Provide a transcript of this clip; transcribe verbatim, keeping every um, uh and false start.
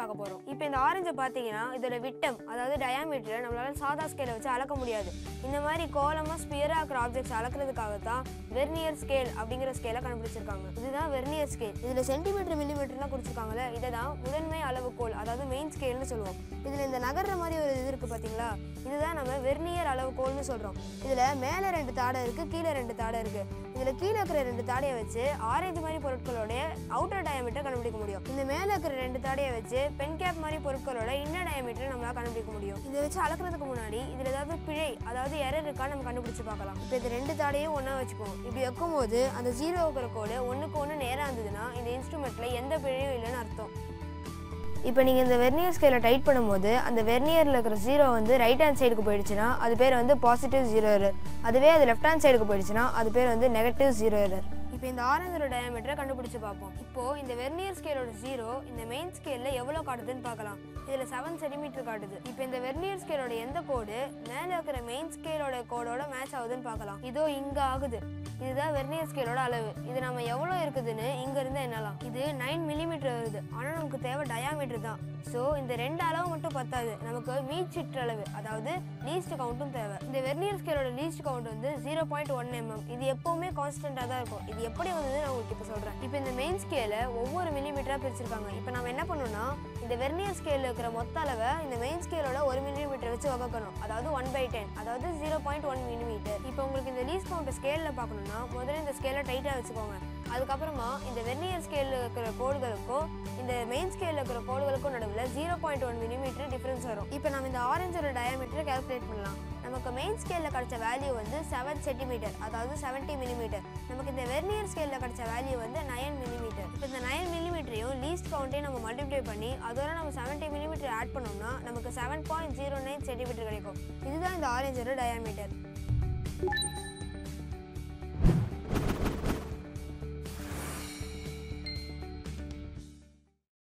பார்க்க போறோம். இப்போ இந்த ஆரஞ்சை பார்த்தீங்கன்னா இதோட விட்டம் அதாவது டயாமீட்டரை நம்மளால சாதா ஸ்கேலை வச்சு அளக்க முடியாது. இந்த மாதிரி கோலமா ஸ்பியரா இருக்கிற ஆப்ஜெக்ட்ஸ் அளக்கிறதுக்காக தான் வெர்னியர் ஸ்கேல் அப்படிங்கிற ஸ்கேலை கண்டுபிடிச்சிருக்காங்க. இதுதான் வெர்னியர் ஸ்கேல். இதுல சென்டிமீட்டர் மில்லிமீட்டர்லாம் கொடுத்துருக்காங்கல்ல, இதை தான் முதன்மை அளவுகோல் அதாவது மெயின் ஸ்கேல்னு சொல்லுவோம். இதுல இந்த நகர்ற மாதிரி ஒரு இது இருக்கு பாத்தீங்களா, இதுதான் நம்ம வெர்னியர் அளவுகோல்னு சொல்றோம். இதுல மேல ரெண்டு தாடை இருக்கு, கீழே ரெண்டு தாடை இருக்கு. இதுல கீழே இருக்கிற ரெண்டு தாடையை வச்சு ஆரஞ்சு மாதிரி பொருட்களோட அவுட்டர் டயாமீட்டர் கண்டுபிடிக்க முடியும். இந்த மேல இருக்கிற ரெண்டு தாடையை வச்சு பென் கேப் மாதிரி பொருட்களோட இன்னர் டயாமீட்டர் நம்மளால கண்டுபிடிக்க முடியும். இதை வச்சு அளக்கிறதுக்கு முன்னாடி இதுல ஏதாவது பிழை அதாவது எரர் இருக்கான்னு நம்ம கண்டுபிடிச்சு பார்க்கலாம். இப்போ இது ரெண்டு தாடையும் ஒன்னா வச்சுக்குவோம். இப்படி வைக்கும் போது அந்த ஜீரோ இருக்கிற கோடு ஒன்றுக்கு ஒன்று நேராக இருந்ததுன்னா இந்த இன்ஸ்ட்ருமெண்ட்ல எந்த பிழையும் இல்லைன்னு அர்த்தம். இப்போ நீங்கள் இந்த வெர்னியர் ஸ்கேலை டைட் பண்ணும்போது அந்த வெர்னியரில் இருக்கிற ஜீரோ வந்து ரைட் ஹேண்ட் சைடுக்கு போயிடுச்சுன்னா அது பேர் வந்து பாசிட்டிவ் ஜீரோ எரர். அதுவே அது லெஃப்ட் ஹேண்ட் சைடுக்கு போயிடுச்சுன்னா அது பேர் வந்து நெகட்டிவ் ஜீரோ எரர். இப்போ இந்த ஆரஞ்சோட டயாமீட்டரை கண்டுபிடிச்சு பார்ப்போம். இப்போ இந்த வெர்னியர் ஸ்கேலோட ஜீரோ இந்த மெயின் ஸ்கேலில் எவ்வளோ காட்டுதுன்னு பார்க்கலாம். இதில் செவன் சென்டிமீட்டர் காட்டுது. இப்போ இந்த வெர்னியர் ஸ்கேலோட எந்த கோடு மேலே இருக்கிற மெயின் ஸ்கேலோட கோடோட மேட்ச் ஆகுதுன்னு பார்க்கலாம். இதோ இங்கே ஆகுது. இதுதான் வெர்னியர் ஸ்கேலோட அளவு. இது நம்ம எவ்வளோ இருக்குதுன்னு இங்க இருந்து என்னலாம். இது நைன் மில்லிமீட்டர் வருது. ஆனால் நமக்கு தேவை டயாமீட்டர் தான். ஸோ இந்த ரெண்டு அளவு மட்டும் பத்தாது, நமக்கு மீட் சிற்றளவு அதாவது லீஸ்ட் கவுண்ட்டும் தேவை. இந்த வெர்னியர் ஸ்கேலோட லீஸ்ட் கவுண்ட் வந்து ஜீரோ பாயிண்ட் ஒன் எம்எம். இது எப்பவுமே கான்ஸ்டன்டாக தான் இருக்கும். இது எப்படி வந்ததுன்னு நான் உங்களுக்கு இப்போ சொல்கிறேன். இப்போ இந்த மெயின் ஸ்கேலை ஒவ்வொரு மில்லிமீட்டராக பிரிச்சிருக்காங்க. இப்போ நம்ம என்ன பண்ணணும்னா இந்த வெர்னியர் ஸ்கேலில் இருக்கிற மொத்த அளவை இந்த மெயின் ஸ்கேலோட ஒரு மில்லிமீட்டர் வச்சு வகுக்கணும். அதாவது ஒன் பை டென் அதாவது ஜீரோ பாயிண்ட் ஒன் மில்லிமீட்டர். இப்போ உங்களுக்கு இந்த லீஸ்ட் கவுண்ட் ஸ்கேலில் பார்க்கணும்னா முதல்ல இந்த ஸ்கேலை டைட்டாக வச்சுக்கோங்க. அதுக்கப்புறமா இந்த வெர்னியர் ஸ்கேலில் இருக்கிற கோடுகளுக்கும் இந்த மெயின் ஸ்கேலில் இருக்கிற கோடுகளுக்கும் நடுவில் zero point one millimetre difference வரும். இப்போ நம்ம இந்த ஆரஞ்சோட டயாமீட்டரை கால்குலேட் பண்ணலாம். நமக்கு மெயின் ஸ்கேலில் கிடைச்ச வேல்யூ வந்து செவன் சென்டிமீட்டர் அதாவது செவன்ட்டி மில்லிமீட்டர். நமக்கு இந்த வெர்னியர் ஸ்கேலில் கிடைச்ச வேல்யூ வந்து நைன் மில்லிமீட்டர். இப்போ இந்த நைன் மில்லிமீட்டரையும் லீஸ்ட் கவுண்ட்டையும் நம்ம மல்டிப்ளை பண்ணி அதோட நம்ம செவன்ட்டி மில்லிமீட்டர் ஆட் பண்ணோம்னா நமக்கு seven point zero nine centimetre கிடைக்கும். இதுதான் இந்த ஆரஞ்சோட டயாமீட்டர்.